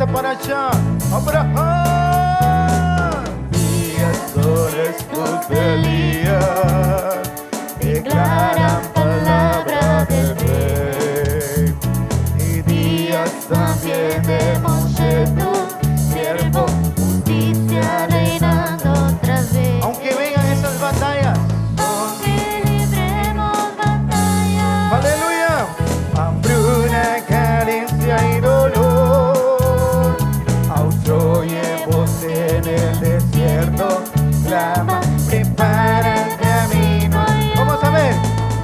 fuerza para allá. Abraham. Días sobre tus Elías declaran palabra del rey. Y días también de Moshe, tu siervo, justicia reinando otra vez. Aunque vengan esas batallas, aunque libremos batallas, aleluya, hambruna, carencia y dolor, oye voz en el desierto, clama, prepara el camino. Vamos a ver.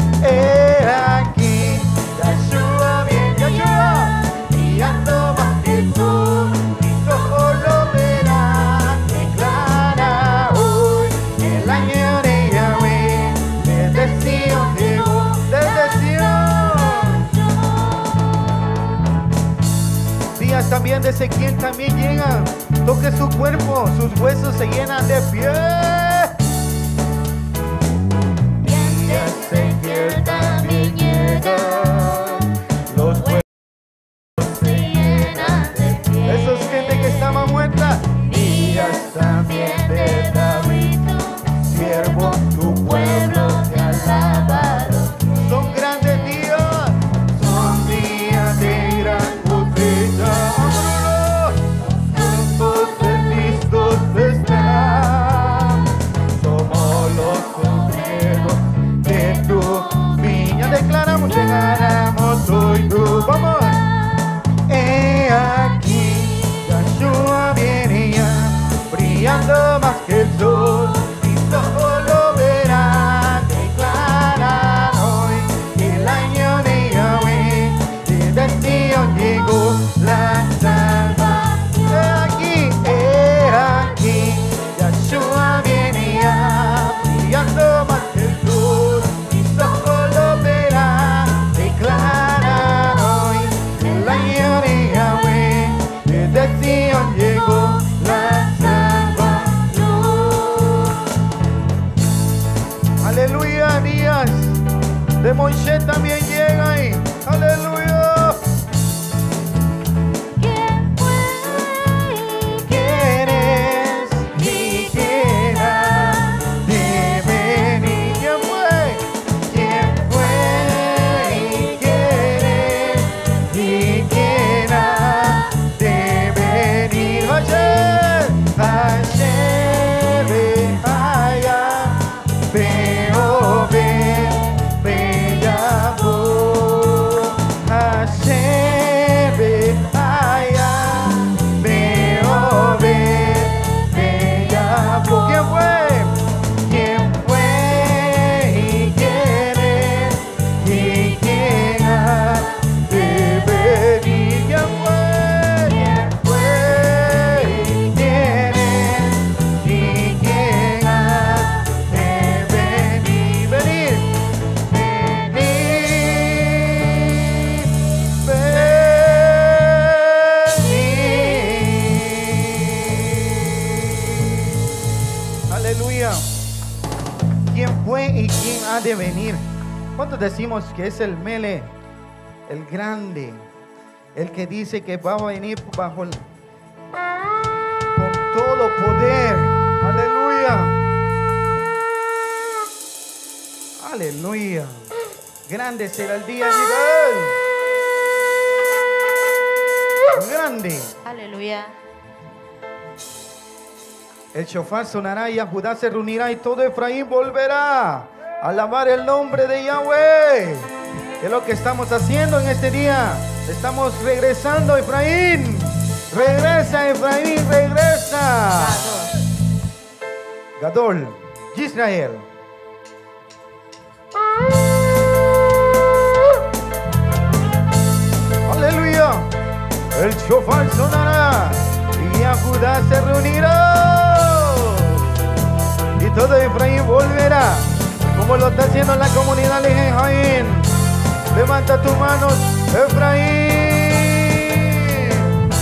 Aquí, Yahshua, bien, Yahshua, brillando más que tú, mis ojos lo verán, declara hoy el año de Yahweh, desde Sion llegó, desde Sion. Días también de Ezequiel también llegan, toque su cuerpo, sus huesos se llenan de pie. Ezequiel también llega, los huesos se llenan de pie. Esos gente que estaba muerta. Días también de David, tu siervo, tu pueblo te ha alabado. Son grandes días, son días de gran cosecha. Los campos listos están, somos los obreros de tu viña. Declaramos, llegaremos hoy tú. Vamos. Aquí, Yahshua viene ya, brillando más que el sol. Mis ojos lo verán, declaran hoy el año de Yahweh. Desde Sion llegó la salvación. Aquí, Yahshua viene ya, brillando más que el sol. Mis ojos lo verán, declaran hoy el año de Yahweh. Desde Sion llegó la salvación. Aleluya, días de Moisés también llega ahí. Aleluya. ¿quién fue y ¿Quién es y quién ha de venir? ¿Quién fue? ¿Quién fue y quién es y quién ha de venir? Ayer, allá, veo, bella voz. Ayer, allá, veo, bella voz. ¿Quién fue? ¿Quién fue y quién es y quién ha de venir? ¿Quién fue? ¿Quién fue y quién es y quién ha de venir? Venir, aleluya. ¿Quién fue y quién ha de venir? ¿Cuántos decimos que es el Mele, el grande, el que dice que va a venir bajo con todo poder? Aleluya. Aleluya. Grande será el día de Él. Grande. aleluya? El shofar sonará y a Judá se reunirá y todo Efraín volverá a alabar el nombre de Yahweh. Es lo que estamos haciendo en este día. Estamos regresando, Efraín. Regresa, Efraín, regresa. Gadol, Israel. Aleluya. El shofar sonará y a Judá se reunirá. Y todo Efraín volverá, como lo está haciendo la comunidad de Jaén. Levanta tus manos, Efraín.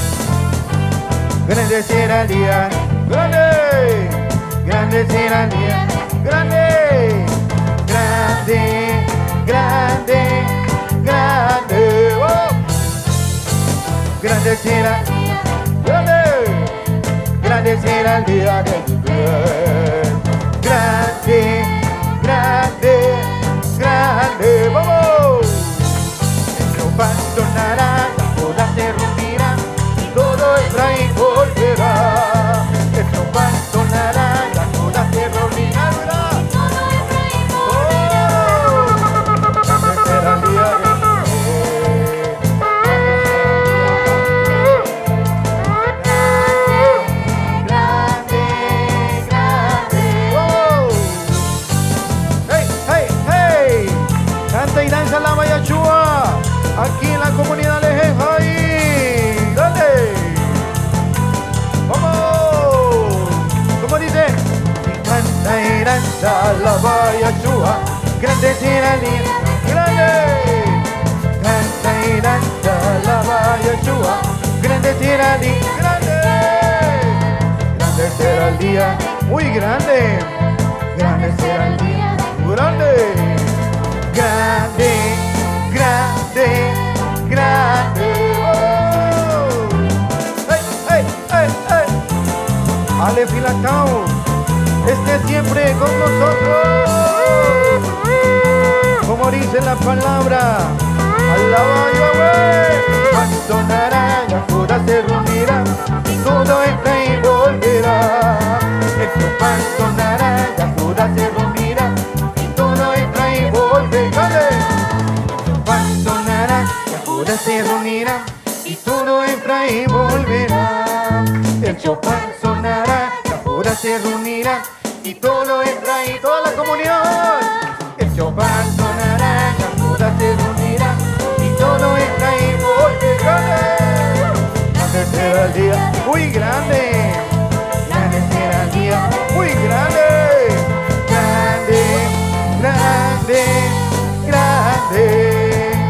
Grande será el día, grande. Grande será el día, grande. Grande, grande, grande. Oh. Grande será, será el día de tu bien. Grande, grande, grande, vamos. El Jehová sonará, la boda se romperá, y todo Efraín volverá. El Jehová sonará, la boda se romperá, ¿verdad? Grande será el día de tu y danza la Bayachúa aquí en la comunidad de Jejaí. Dale, vamos. ¿Cómo dice? Canta y danza la Bayachúa, grande será el día, grande. Canta y danza la Bayachúa, grande será el día, grande. Grande será el día, muy grande. Grande será el día, grande. Grande, grande, grande. Oh. Hey, hey, hey, hey. Ale Filatao, esté siempre con nosotros. Como dice la palabra, alaba a Yahweh. Sonará, Judá se reunirá, todo Efraín volverá. El Jehová sonará, Judá se reunirá, todo Efraín volverá. Sonará, Judá se reunirá, y todo Efraín volverá. El chofar sonará, Judá se reunirá, y todo Efraín, toda la comunidad. El chofar sonará, Judá se reunirá, y todo Efraín volverá. Grande será el día, muy grande. Grande será el día, muy grande. Grande, grande, grande.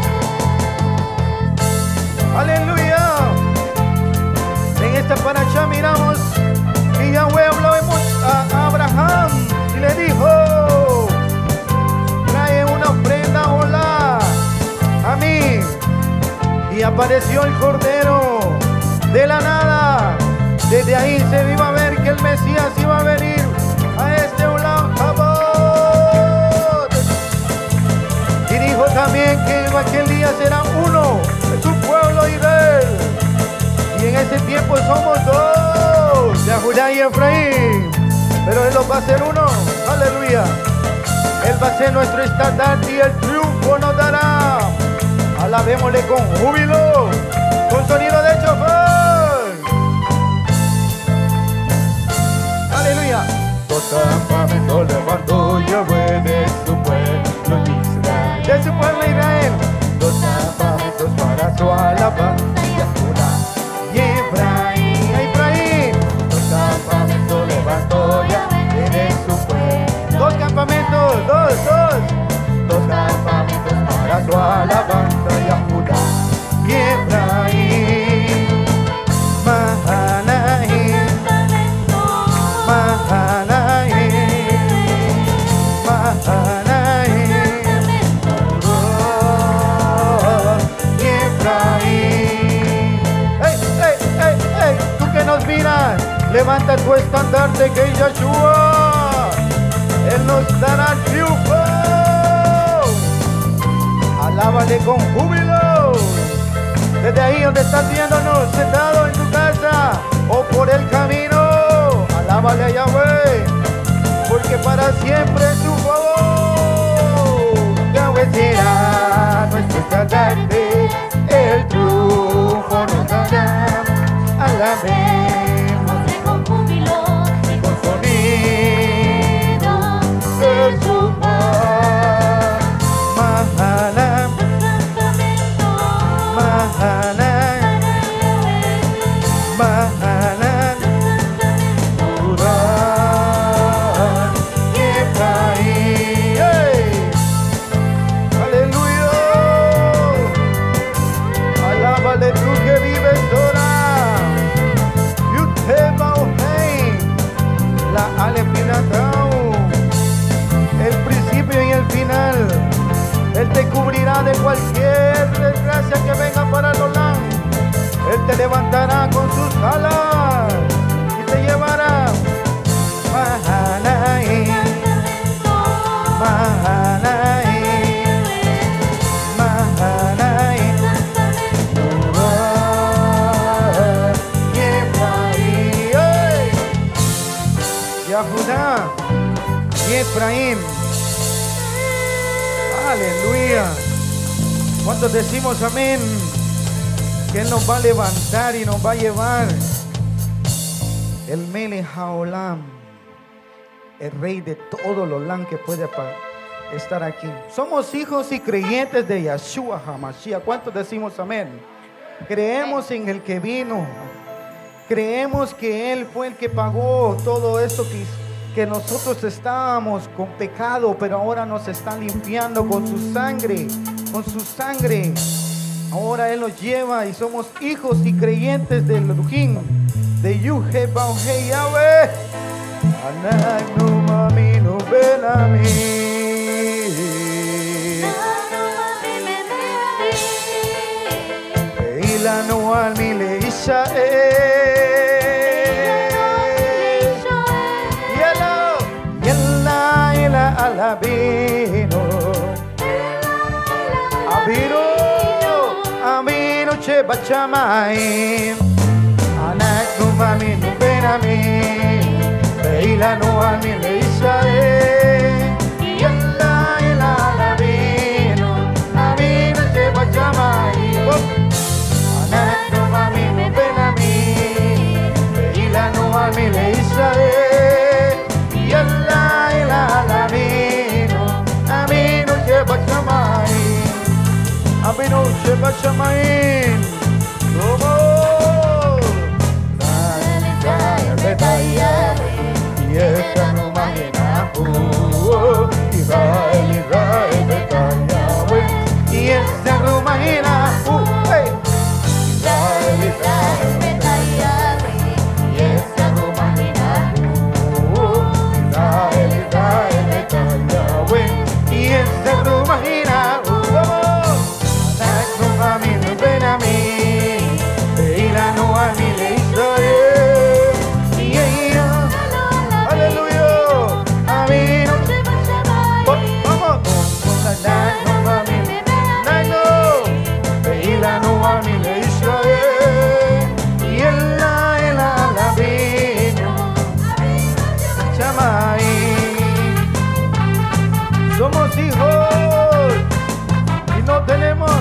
Aleluya. En esta paracha miramos y Yahweh habló a Abraham y le dijo: trae una ofrenda hola a mí. Y apareció el cordero de la nada. Desde ahí se iba a ver que el Mesías iba a venir a este Olam Habot. Y dijo también que en aquel día será uno de su pueblo Israel. Y en ese tiempo somos dos, de Judá y Efraín. Pero Él los va a ser uno. Aleluya. Él va a ser nuestro estandarte y el triunfo nos dará. Alabémosle con júbilo, con sonido de chofar. Aleluya. Dos campamentos levantó Yahweh de su pueblo Israel. De su pueblo Israel. Dos campamentos para su alabanza. Judá y Efraín. Efraín. Dos campamentos levantó Yahweh de su pueblo. Dos campamentos, dos campamentos para su alabanza. Judá y Efraín. Mahanaim. Mahanaim, Mahanaim, y Efraín. Hey, hey, hey, hey, tú que nos miras, levanta tu estandarte que es Yahshua. Él nos dará triunfo. Alábale con júbilo. Desde ahí donde estás viéndonos, sentado en tu casa o por el camino, alábale a Yahweh, porque para siempre es su favor. Yahweh será nuestro estandarte, el triunfo nos dará. Alabémosle con júbilo y con sonido de su paz. Mahalam, Mahalam, Mahalam. Aleluya. Alábale tú que vives ahora. Yuteba Ohei, la Alepinatau, el principio y el final. Él te cubrirá de cualquier desgracia que venga para el Olam. Él te levantará con sus alas. a Judá y Efraín. Aleluya. ¿Cuántos decimos amén? Que Él nos va a levantar y nos va a llevar. El Melech Haolam, el rey de todo el Olam que puede estar aquí. Somos hijos y creyentes de Yeshua HaMashiach. ¿Cuántos decimos amén? Creemos en el que vino. Creemos que Él fue el que pagó todo esto que nosotros estábamos con pecado, pero ahora nos está limpiando con su sangre. Con su sangre. Ahora Él nos lleva y somos hijos y creyentes del Elohim, de Yud-Heh-Vav-Heh Yahweh. Anaknu maminu benami. Ilanu almi leishael. Yella ila alabino. Aminu cheba chamaim. Anaknu maminu benami. Ilanu almi leishael. Yella ila alabino. Aminu cheba chamaim. Anaknu maminu benami. Ilanu almi leishael. Yella ila alabino. Aminu cheba chamaim. Aminu cheba chamaim. Yeshanu Mahinahu, Israel, Israel, Betayahweh. Yeshanu Mahinahu, Israel, Israel, Betayahweh. Yeshanu Mahinahu, Israel, Israel, Betayahweh. Yeshanu Mahinahu, Anaknu Maminu Benami, Beilanu Amile Israel. Somos hijos y no tenemos.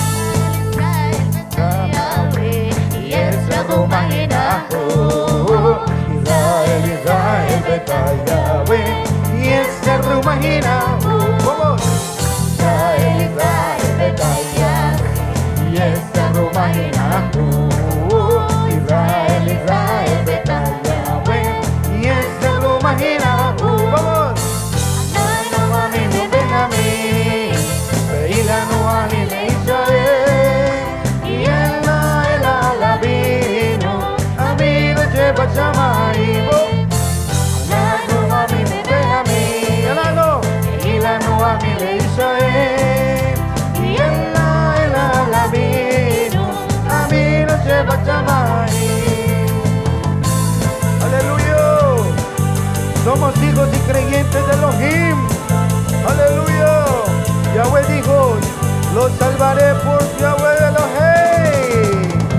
Israel, Israel, Betayahweh. Yeshanu Mahinahu. Vamos. Israel, Israel, Betayahweh. Yeshanu Mahinahu. Israel, Israel, Betayahweh. Yeshanu Mahinahu. Vamos. Anaknu maminu benami. Beilanu alile Israel. Yella ila alabino. Aminu cheba chamaim. Anaknu maminu benami. Ilanu amile Israel. Yella ila alabino. Aminu cheba chamaim. Aleluya. Somos hijos y creyentes de Elohim. Aleluya. Yahweh dijo, los salvaré por Yahweh Elohim.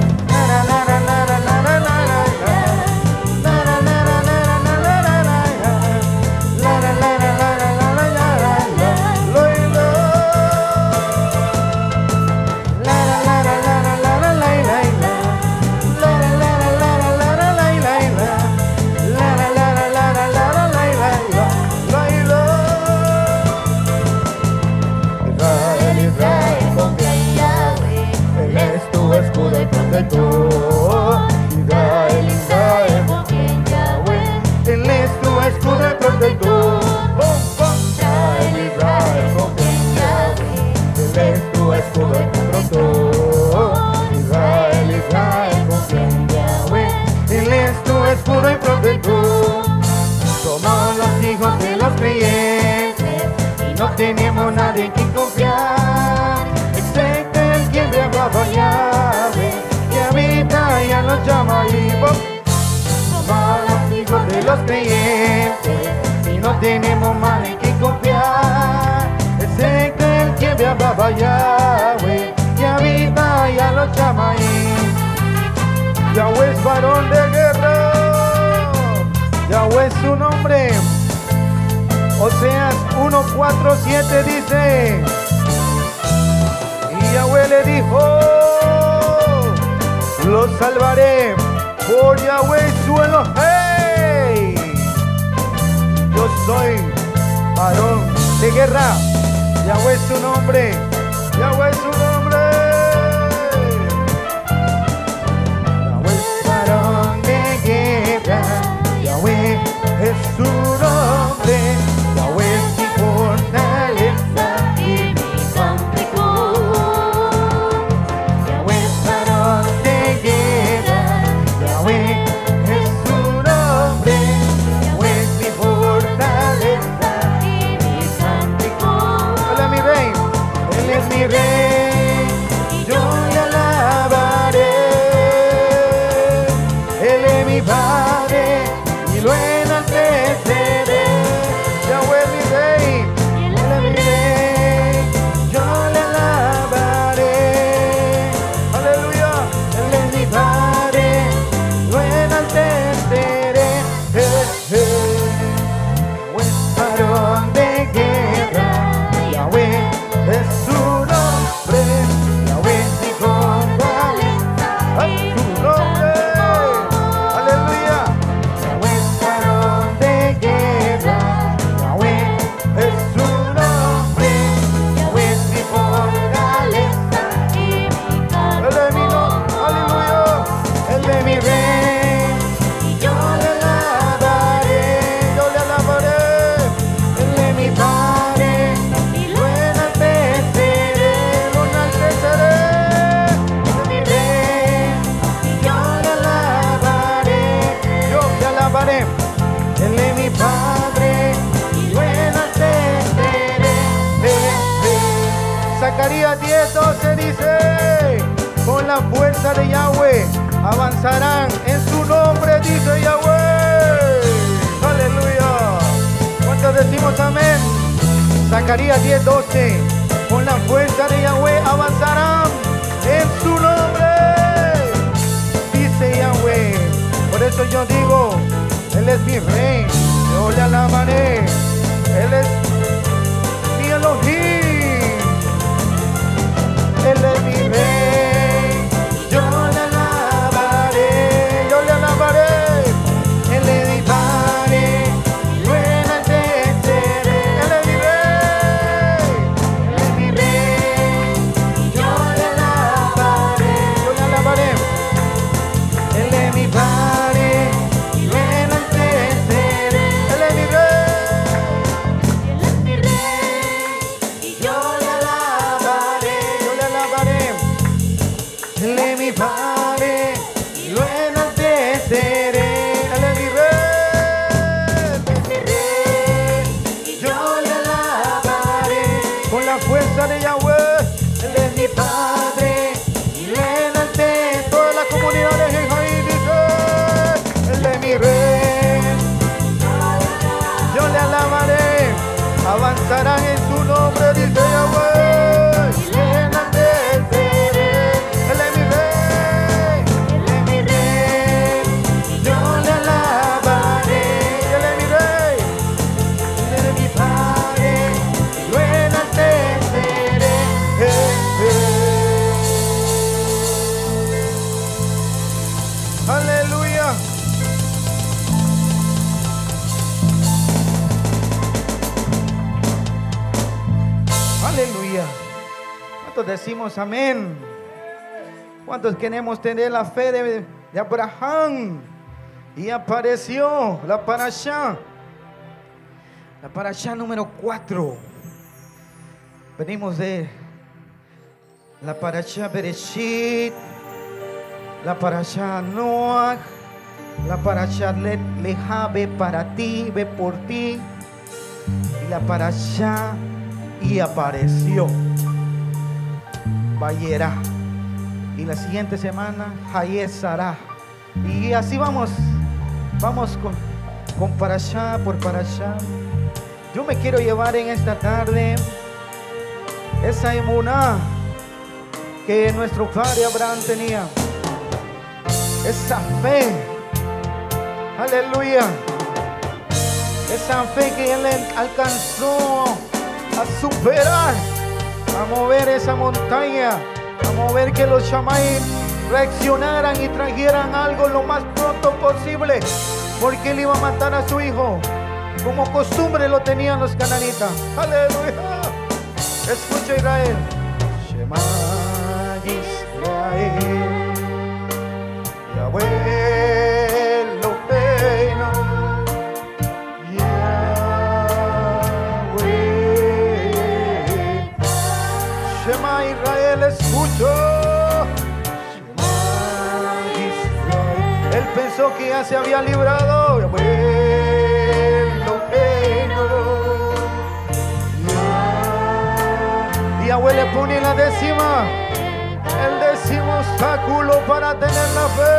Israel, Israel, Yahweh, Él es tu escudo y protector. Israel, Israel, Yahweh, Él es tu escudo y protector. Israel, Israel, Yahweh, Él es tu escudo y protector. Somos los hijos de los creyentes y no tenemos nadie en quien confiar, excepto el quien de abajo Yahweh, que habita y a los llama y somos los hijos de los creyentes y no tenemos más en quien confiar, excepto el quien de abajo Yahweh, que habita y a los llama y Yahweh es varón de guerra. Yahweh es su nombre. Oseas 1:4-7 dice: y Yahweh le dijo: los salvaré por Yahweh su Elohim. Yo soy varón de guerra. Yahweh es su nombre. Yahweh es su nombre. Yahweh es varón de guerra. Yahweh es su nombre. Yahweh es mi fortaleza y mi cántico. Yahweh es varón de guerra. Yahweh es su nombre. Yahweh es mi fortaleza y mi cántico. Él es mi rey. Él es mi rey. Y yo le alabaré. Él es mi padre. Y lo enalteceré. Yahweh es mi rey, Él es mi rey, yo le alabaré. Aleluya, Él es mi padre, lo enalteceré. Yahweh es varón de guerra, Yahweh es su nombre, Yahweh es mi fortaleza, es su nombre. Aleluya. Yahweh es varón de guerra, Yahweh es su nombre, Yahweh es mi fortaleza y mi cántico. Él es mi nombre, aleluya. Él es mi rey, y yo le alabaré, yo le alabaré. Él es mi padre, y lo enalteceré, lo enalteceré. Él es mi rey, y yo le alabaré, yo le alabaré. Él es mi padre, y lo enalteceré. Zacarías 10:12 dice: con la fuerza de Yahweh avanzarán en su nombre, dice Yahweh. Aleluya. ¿Cuántos decimos amén? Zacarías 10:12: con la fuerza de Yahweh avanzarán en su nombre, dice Yahweh. Por eso yo digo: Él es mi rey, yo le alabaré. Él es mi Elohim. Él es mi rey, yo le alabaré, yo le alabaré. Él es mi padre, lo enalteceré. Él es mi rey, Él es mi rey, yo le alabaré, yo le alabaré. Él es mi padre, y lo enalteceré. Él es mi rey, Él es mi rey, y yo le alabaré, yo le alabaré. Él es mi padre, y lo enalteceré. Él es mi rey, Él es mi rey, y yo le alabaré. Con la fuerza de Yahweh, Él es mi padre, y lo enalteceré. Toda la comunidad de Jejaí dice: Él es mi rey, yo le alabaré. Avanzarán en su nombre, dice Yahweh, y le enalteceré. Él es mi rey, Él es mi rey, y yo le alabaré. Él es mi rey, Él es mi padre, y lo enalteceré. Aleluya. Aleluya. ¿Cuántos decimos amén? ¿Cuántos queremos tener la fe de Abraham? Y apareció la parashá número 4. Venimos de la parashá Bereshit, la parashá Noach, la parashá Leja, ve para ti, ve por ti, y la parashá y apareció Vayera, y la siguiente semana Hayesará, y así vamos con parashá por parashá. Yo me quiero llevar en esta tarde esa emuná que nuestro padre Abraham tenía, esa fe, aleluya, Esa fe que él alcanzó a superar, a mover esa montaña, a mover que los Shammai reaccionaran y trajeran algo lo más pronto posible, porque él iba a matar a su hijo, como costumbre lo tenían los cananitas. Aleluya. Escucha, Israel. Shema Israel, Yahweh Eloheinu, Yahweh. Shema Israel, escucho. Shema Israel. Él pensó que ya se había librado. Yahweh Eloheinu. Yahweh le pone la décima, el décimo obstáculo para tener la fe.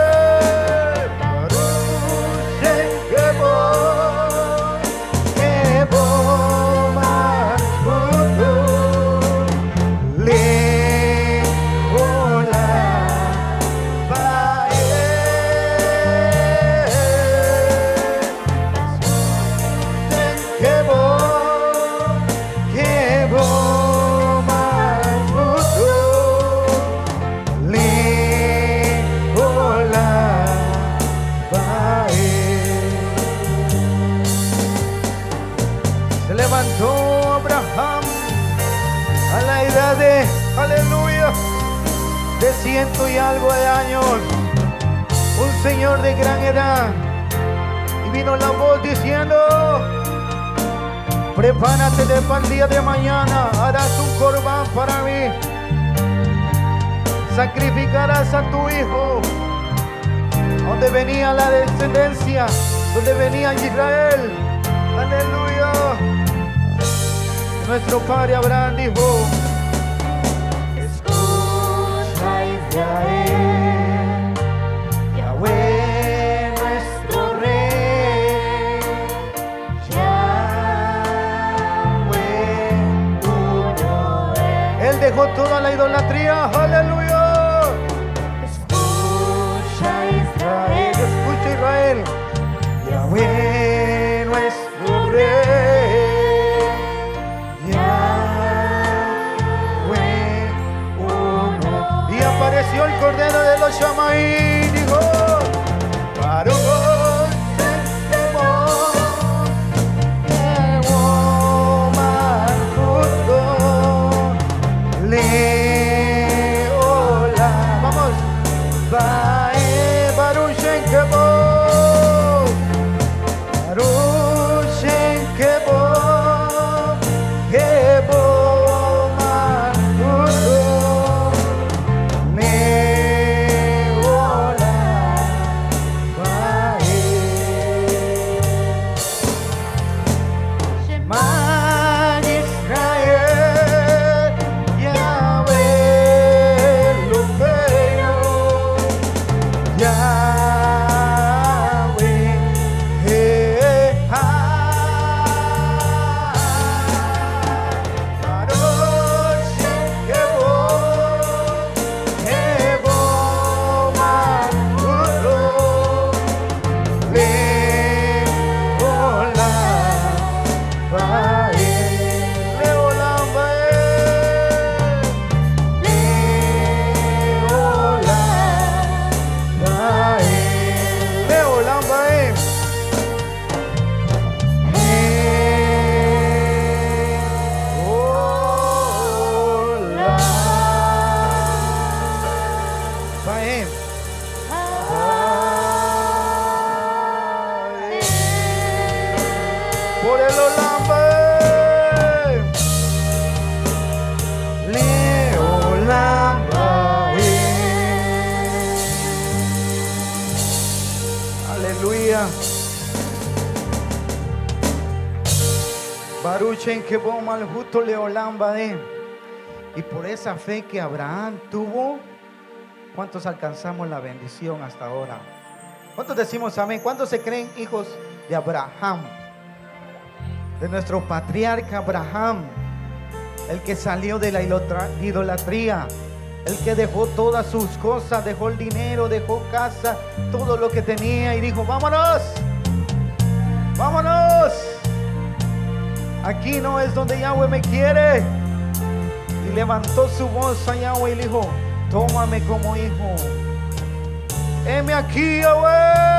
Aleluya, de 100 y algo de años, un señor de gran edad, y vino la voz diciendo: prepárate para el día de mañana, harás un corbán para mí, sacrificarás a tu hijo. Donde venía la descendencia, donde venía Israel. Aleluya. Nuestro padre Abraham dijo: Israel, Yahweh nuestro Rey, Yahweh uno es. Él dejó toda la idolatría, aleluya. Escucha Israel, escucha Israel, Yahweh nuestro Rey. Apareció el cordero de los Shammai y dijo: Baruch Shemo Malchuto Leola. Vamos, Baruch Shemo, Baruch Shemo, Shemo. Baruchen que bom al justo leolam baem. Y por esa fe que Abraham tuvo, ¿cuántos alcanzamos la bendición hasta ahora? ¿Cuántos decimos amén? ¿Cuántos se creen hijos de Abraham? De nuestro patriarca Abraham, el que salió de la idolatría, el que dejó todas sus cosas, dejó el dinero, dejó casa, todo lo que tenía y dijo: vámonos, vámonos. Aquí no es donde Yahweh me quiere. Y levantó su voz a Yahweh y le dijo: tómame como hijo. Heme aquí, Yahweh.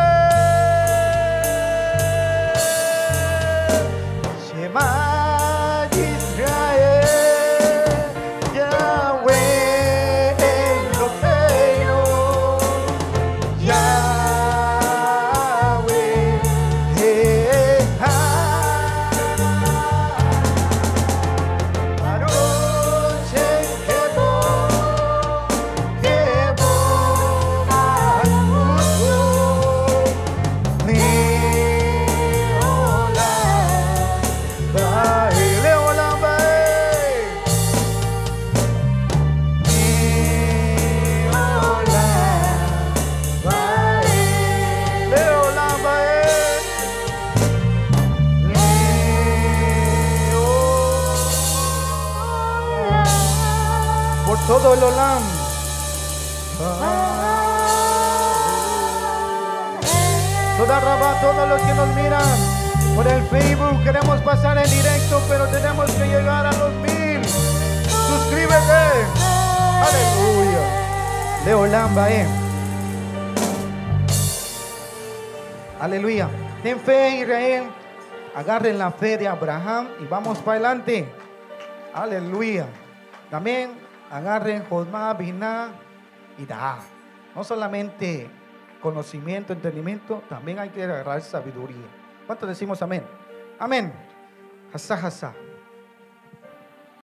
Shema Israel, Yahweh Eloheinu, Yahweh Echad, Baruch Shem Kebo Malchuto, Leolam Bae, Leolam Bae, por todo el Olam. Toda Rabá, todos los que nos miran por el Facebook, queremos pasar en directo, pero tenemos que llegar a los 1000. Suscríbete. Aleluya. Leolam Bae. Aleluya. Ten fe, Israel. Agarren la fe de Abraham y vamos para adelante. Aleluya. También agarren Josma, Biná y Da. No solamente conocimiento, entendimiento, también hay que agarrar sabiduría. ¿Cuántos decimos amén? Amén. Hasa, hasa.